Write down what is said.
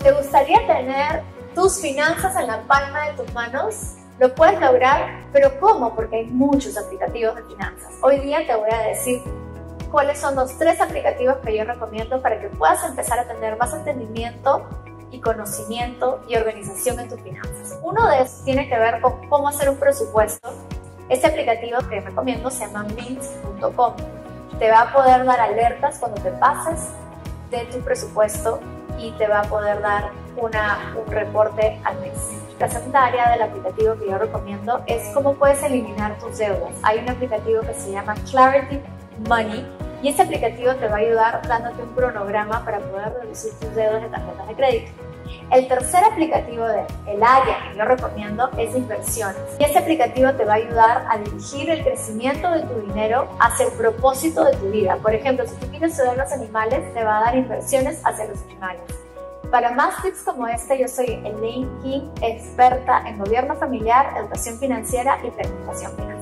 ¿Te gustaría tener tus finanzas en la palma de tus manos? Lo puedes lograr, pero ¿cómo? Porque hay muchos aplicativos de finanzas. Hoy día te voy a decir cuáles son los 3 aplicativos que yo recomiendo para que puedas empezar a tener más entendimiento y conocimiento y organización en tus finanzas. Uno de esos tiene que ver con cómo hacer un presupuesto. Este aplicativo que recomiendo se llama mint.com. Te va a poder dar alertas cuando te pases de tu presupuesto y te va a poder dar un reporte al mes. La segunda área del aplicativo que yo recomiendo es cómo puedes eliminar tus deudas. Hay un aplicativo que se llama Clarity Money y este aplicativo te va a ayudar dándote un cronograma para poder reducir tus deudas de tarjetas de crédito. El tercer aplicativo del área que yo recomiendo es inversiones. Y este aplicativo te va a ayudar a dirigir el crecimiento de tu dinero hacia el propósito de tu vida. Por ejemplo, si tú quieres ayudar a los animales, te va a dar inversiones hacia los animales. Para más tips como este, yo soy Elaine King, experta en gobierno familiar, educación financiera y planificación financiera.